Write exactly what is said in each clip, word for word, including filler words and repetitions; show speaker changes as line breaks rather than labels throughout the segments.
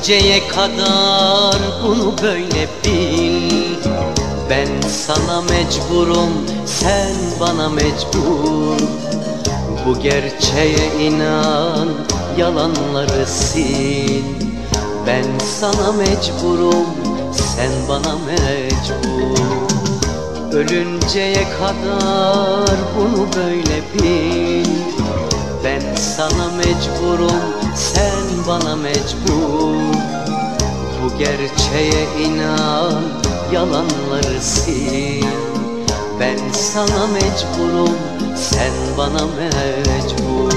Ölünceye kadar bunu böyle bil. Ben sana mecburum, sen bana mecbur. Bu gerçeğe inan, yalanları sil. Ben sana mecburum, sen bana mecbur. Ölünceye kadar bunu böyle bil. Ben sana mecburum, sen bana mecbur. Bu gerçeğe inan, yalanları sil. Ben sana mecburum, sen bana mecbur.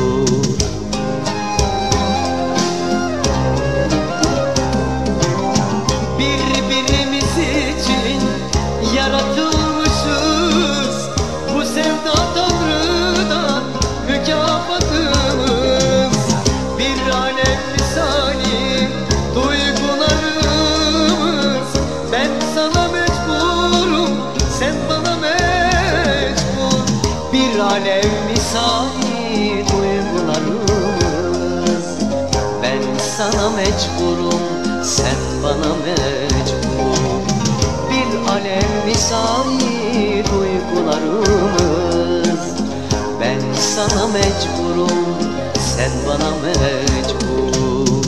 Birbirimiz için yaratılmışız. Bu sevda Tanrı'dan mükafatımız. Bir alem misali duygularımız. Ben sana mecburum, sen bana mecbur. Bir alem misali duygularımız. Ben sana mecburum, sen bana mecbur. Bir alem misali duygularımız. Ben sana mecburum, sen bana mecbur.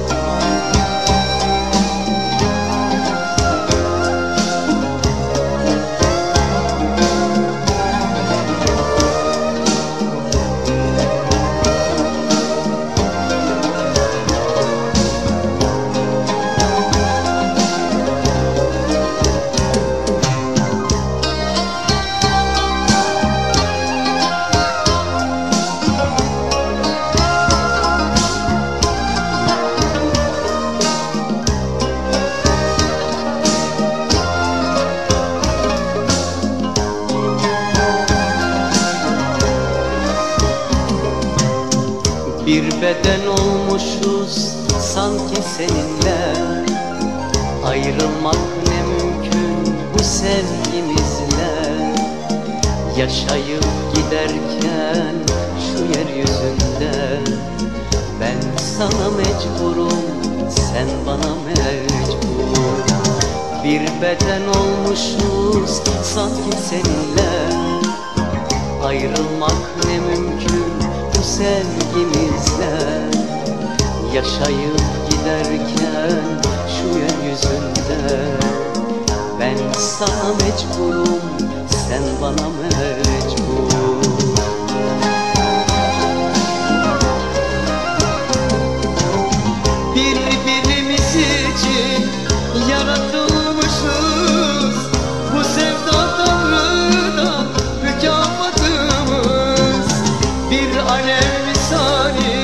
Bir beden olmuşuz sanki seninle. Ayrılmak ne mümkün bu sevgimizle. Yaşayıp giderken şu yeryüzünde. Ben sana mecburum, sen bana mecbur. Bir beden olmuşuz sanki seninle. Ayrılmak ne mümkün bu sevgimizle. Yaşayıp giderken şu yeryüzünde. Ben sana mecburum, sen bana mecbur. Birbirimiz için yaratılmışız. Bu sevda Tanrı'dan mükafatımız. Bir alem misali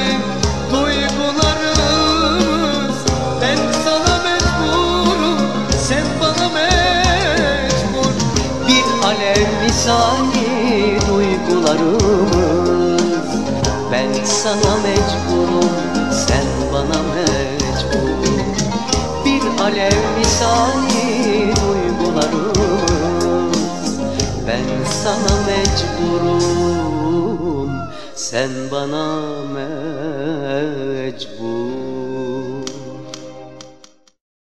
duygularımız. Ben sana mecburum, sen bana mecbur. Bir alem misali duygularımız. Ben sana mecburum, sen bana mecbur. Bir alev misali duygularımız. Ben sana mecburum, sen bana mecbur.